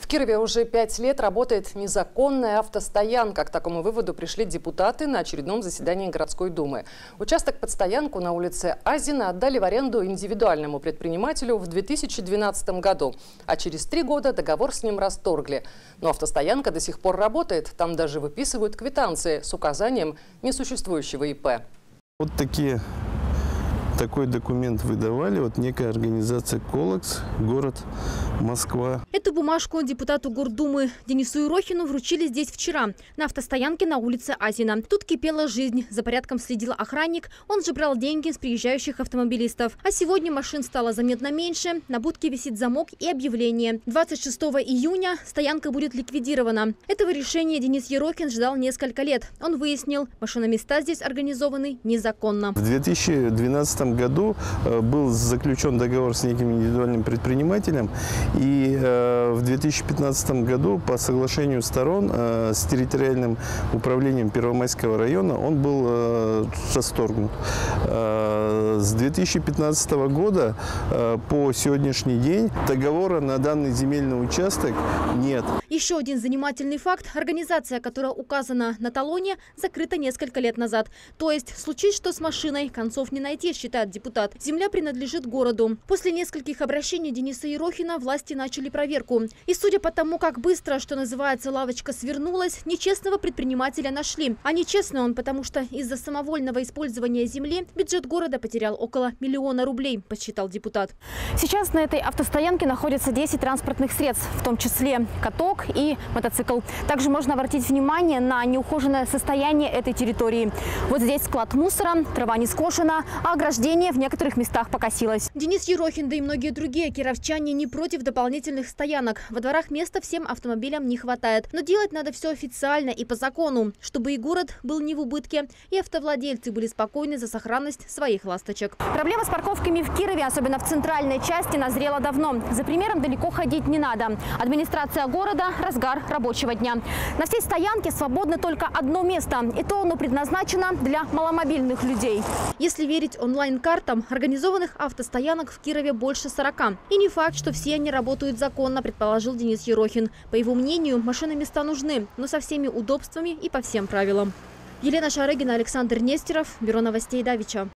В Кирове уже 5 лет работает незаконная автостоянка. К такому выводу пришли депутаты на очередном заседании городской думы. Участок под стоянку на улице Азина отдали в аренду индивидуальному предпринимателю в 2012 году. А через 3 года договор с ним расторгли. Но автостоянка до сих пор работает. Там даже выписывают квитанции с указанием несуществующего ИП. Вот такой документ выдавали, вот некая организация «Колокс», город Москва. Эту бумажку депутату Гордумы Денису Ерохину вручили здесь вчера, на автостоянке на улице Азина. Тут кипела жизнь, за порядком следил охранник, он же брал деньги с приезжающих автомобилистов. А сегодня машин стало заметно меньше, на будке висит замок и объявление. 26 июня стоянка будет ликвидирована. Этого решения Денис Ерохин ждал несколько лет. Он выяснил, машиноместа здесь организованы незаконно. В 2012 году был заключен договор с неким индивидуальным предпринимателем, и в 2015 году по соглашению сторон с территориальным управлением Первомайского района он был расторгнут. С 2015 года по сегодняшний день договора на данный земельный участок нет. Еще один занимательный факт. Организация, которая указана на талоне, закрыта несколько лет назад. То есть, случись что с машиной, концов не найти, считает депутат. Земля принадлежит городу. После нескольких обращений Дениса Ерохина власти начали проверку. И судя по тому, как быстро, что называется, лавочка свернулась, нечестного предпринимателя нашли. А нечестный он, потому что из-за самовольного использования земли бюджет города потерял около 1 миллиона рублей, подсчитал депутат. Сейчас на этой автостоянке находятся 10 транспортных средств, в том числе каток и мотоцикл. Также можно обратить внимание на неухоженное состояние этой территории. Вот здесь склад мусора, трава не скошена, а ограждение в некоторых местах покосилось. Денис Ерохин, да и многие другие кировчане не против дополнительных стоянок. Во дворах места всем автомобилям не хватает. Но делать надо все официально и по закону, чтобы и город был не в убытке, и автовладельцы были спокойны за сохранность своих ласточек. Проблема с парковками в Кирове, особенно в центральной части, назрела давно. За примером далеко ходить не надо. Администрация города – разгар рабочего дня. На всей стоянке свободно только одно место. И то оно предназначено для маломобильных людей. Если верить онлайн-картам, организованных автостоянок в Кирове больше 40. И не факт, что все они работают законно, предположил Денис Ерохин. По его мнению, машиноместа нужны, но со всеми удобствами и по всем правилам. Елена Шарыгина, Александр Нестеров, Бюро новостей Давича.